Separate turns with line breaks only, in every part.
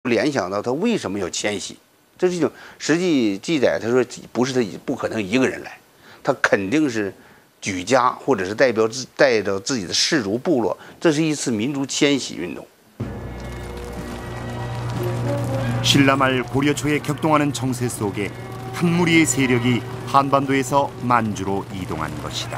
联想到他为什么要迁徙，这是一种实际记载。他说不是他不可能一个人来，他肯定是举家或者是带着自己的氏族部落，这是一次民族迁徙运动。
신라 말 고려 초에 격동하는 정세 속에 한 무리의 세력이 한반도에서 만주로 이동한 것이다.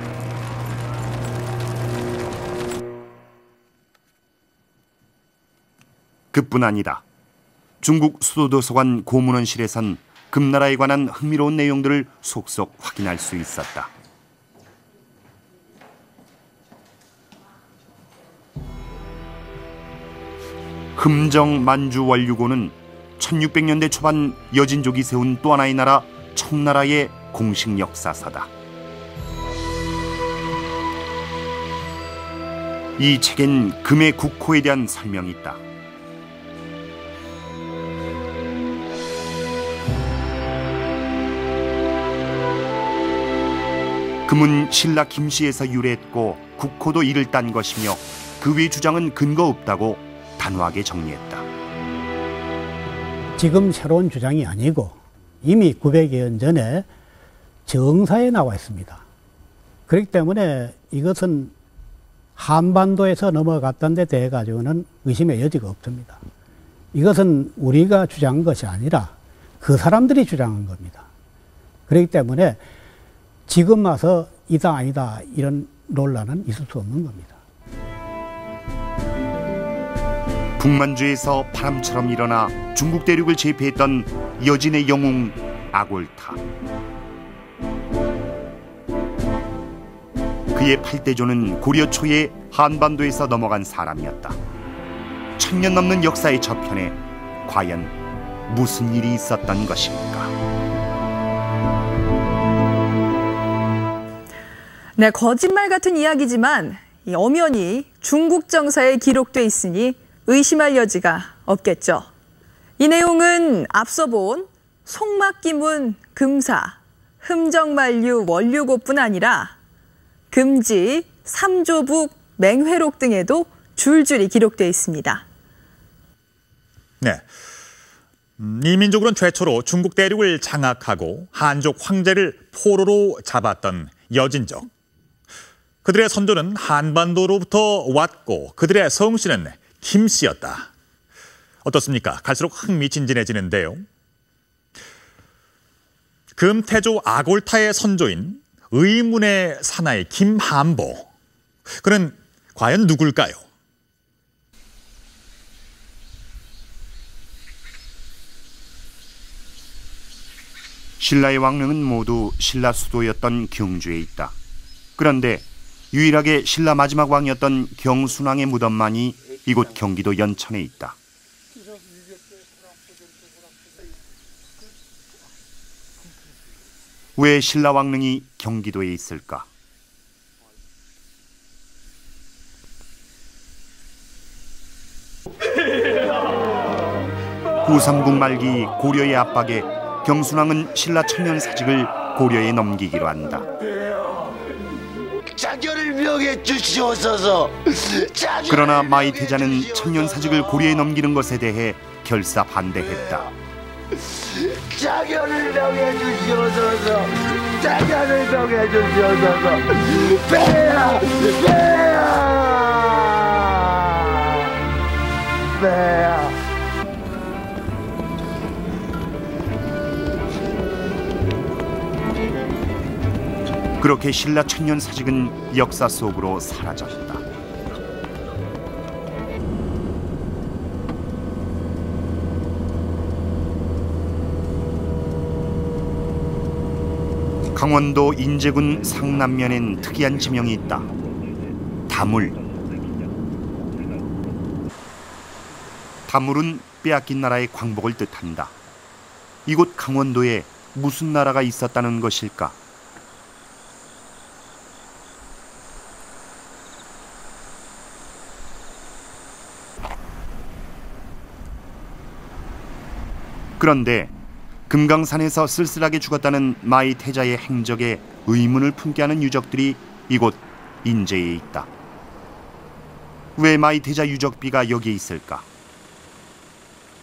그뿐 아니다. 중국 수도도서관 고문원실에선 금나라에 관한 흥미로운 내용들을 속속 확인할 수 있었다. 흠정 만주 원류고는 1600년대 초반 여진족이 세운 또 하나의 나라 청나라의 공식 역사서다. 이 책엔 금의 국호에 대한 설명이 있다. 금은 신라 김씨에서 유래했고 국호도 이를 딴 것이며 그 외 주장은 근거 없다고 단호하게 정리했다.
지금 새로운 주장이 아니고 이미 900여 년 전에 정사에 나와 있습니다. 그렇기 때문에 이것은 한반도에서 넘어갔던 데 대해 가지고는 의심의 여지가 없습니다. 이것은 우리가 주장한 것이 아니라 그 사람들이 주장한 겁니다. 그렇기 때문에 지금 와서 이다 아니다 이런 논란은 있을 수 없는 겁니다.
북만주에서 바람처럼 일어나 중국 대륙을 제패했던 여진의 영웅 아골타. 그의 8대조는 고려 초에 한반도에서 넘어간 사람이었다. 1000년 넘는 역사의 저편에 과연 무슨 일이 있었던 것일까?
네, 거짓말 같은 이야기지만 엄연히 중국 정사에 기록돼 있으니 의심할 여지가 없겠죠. 이 내용은 앞서 본 송막기문 금사, 흠정만류 원류고뿐 아니라 금지, 삼조북, 맹회록 등에도 줄줄이 기록돼 있습니다.
네, 이민족으로는 최초로 중국 대륙을 장악하고 한족 황제를 포로로 잡았던 여진족. 그들의 선조는 한반도로부터 왔고 그들의 성씨는 김씨였다. 어떻습니까? 갈수록 흥미진진해지는데요. 금태조 아골타의 선조인 의문의 사나이 김한보. 그는 과연 누굴까요?
신라의 왕릉은 모두 신라 수도였던 경주에 있다. 그런데 유일하게 신라 마지막 왕이었던 경순왕의 무덤만이 이곳 경기도 연천에 있다. 왜 신라 왕릉이 경기도에 있을까? 후삼국 말기 고려의 압박에 경순왕은 신라 청년사직을 고려에 넘기기로 한다.
자결을 명해 주시옵소서.
그러나 마이 태자는 청년사직을 고려에 넘기는 것에 대해 결사 반대했다.
자결을 명해 주시옵소서. 자결을 명해 주시옵소서. 배야, 배야, 배야.
그렇게 신라 청년사직은 역사 속으로 사라졌다. 강원도 인제군 상남면엔 특이한 지명이 있다. 다물. 다물은 빼앗긴 나라의 광복을 뜻한다. 이곳 강원도에 무슨 나라가 있었다는 것일까? 그런데 금강산에서 쓸쓸하게 죽었다는 마이 태자의 행적에 의문을 품게 하는 유적들이 이곳 인제에 있다. 왜 마이 태자 유적비가 여기에 있을까?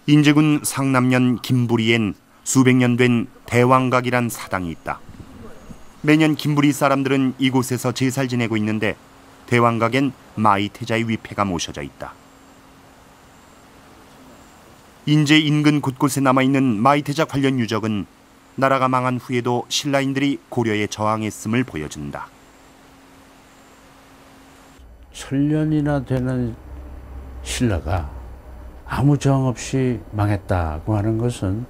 인제군 상남면 김부리엔 수백 년 된 대왕각이란 사당이 있다. 매년 김부리 사람들은 이곳에서 제사를 지내고 있는데 대왕각엔 마이태자의 위패가 모셔져 있다. 인제 인근 곳곳에 남아있는 마이태자 관련 유적은 나라가 망한 후에도 신라인들이 고려에 저항했음을 보여준다.
천년이나 되는 신라가 아무 저항 없이 망했다고 하는 것은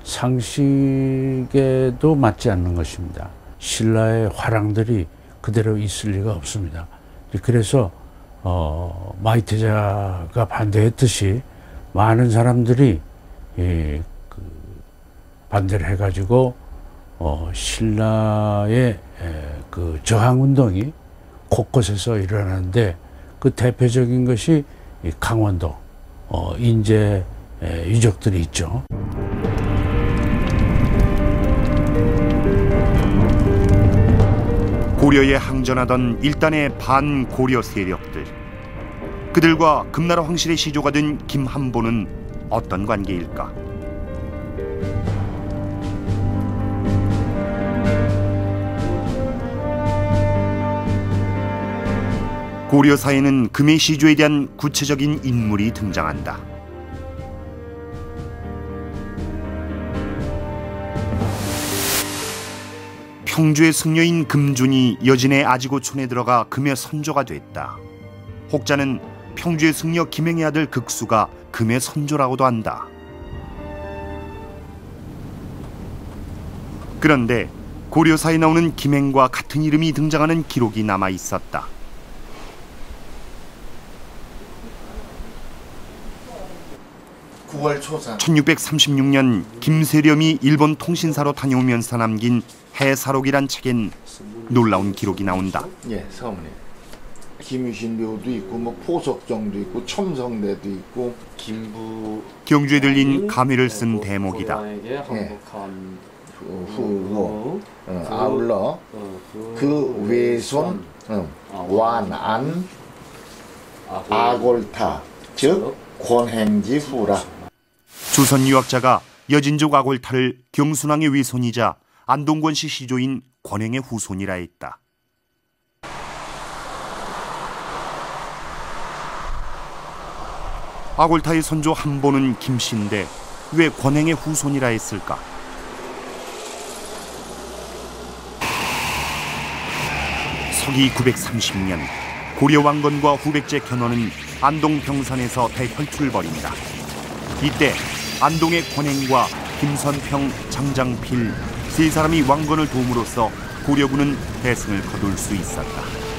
상식에도 맞지 않는 것입니다. 신라의 화랑들이 그대로 있을 리가 없습니다. 그래서 마이태자가 반대했듯이 많은 사람들이 반대를 해가지고 신라의 그 저항 운동이 곳곳에서 일어나는데 그 대표적인 것이 강원도 인제 유적들이 있죠.
고려에 항전하던 일단의 반고려 세력들. 그들과 금나라 황실의 시조가 된 김한보는 어떤 관계일까? 고려사에는 금의 시조에 대한 구체적인 인물이 등장한다. 평주의 승려인 금준이 여진의 아지고촌에 들어가 금의 선조가 됐다. 혹자는 평주의 승려 김행의 아들 극수가 금의 선조라고도 한다. 그런데 고려사에 나오는 김행과 같은 이름이 등장하는 기록이 남아 있었다.
(9월)
1636년 김세렴이 일본 통신사로 다녀오면서 남긴 해사록이란 책엔 놀라운 기록이 나온다.
예, 사모님. 김유신묘도 있고 뭐 포석정도 있고 첨성대도 있고
경주에 들린 감회를 쓴 대목이다.
후로 아울러 그 외손 완안 아골타 즉 권행지 후라.
조선 유학자가 여진족 아골타를 경순왕의 외손이자 안동권씨 시조인 권행의 후손이라 했다. 아골타의 선조 한보는 김씨인데 왜 권행의 후손이라 했을까? 서기 930년 고려 왕건과 후백제 견훤은 안동 병산에서 대혈투를 벌인다. 이때 안동의 권행과 김선평, 장장필 세 사람이 왕건을 도움으로써 고려군은 대승을 거둘 수 있었다.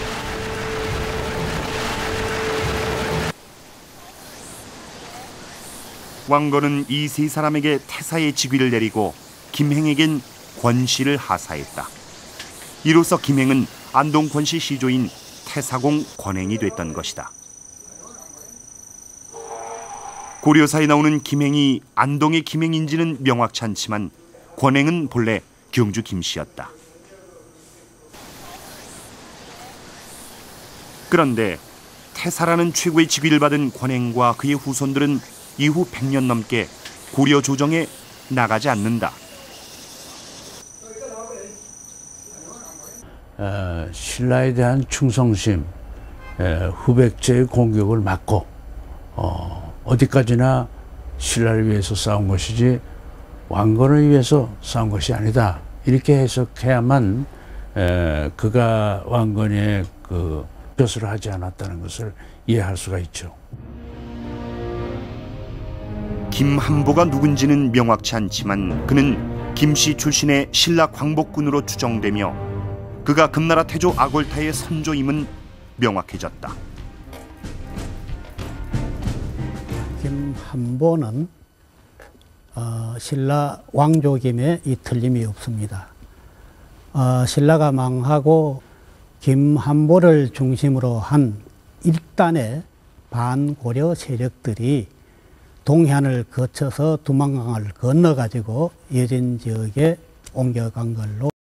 왕건은 이 세 사람에게 태사의 직위를 내리고 김행에겐 권씨를 하사했다. 이로써 김행은 안동 권씨 시조인 태사공 권행이 됐던 것이다. 고려사에 나오는 김행이 안동의 김행인지는 명확치 않지만 권행은 본래 경주 김씨였다. 그런데 태사라는 최고의 직위를 받은 권행과 그의 후손들은 이후 100년 넘게 고려 조정에 나가지 않는다.
신라에 대한 충성심, 후백제의 공격을 막고 어디까지나 신라를 위해서 싸운 것이지 왕건을 위해서 싸운 것이 아니다. 이렇게 해석해야만 그가 왕건의 그 벼슬을 하지 않았다는 것을 이해할 수가 있죠.
김한보가 누군지는 명확치 않지만 그는 김씨 출신의 신라 광복군으로 추정되며 그가 금나라 태조 아골타의 선조임은 명확해졌다.
김한보는 신라 왕족임에 이 틀림이 없습니다. 신라가 망하고 김한보를 중심으로 한 일단의 반고려 세력들이 동해안을 거쳐서 두만강을 건너가지고 여진 지역에 옮겨간 걸로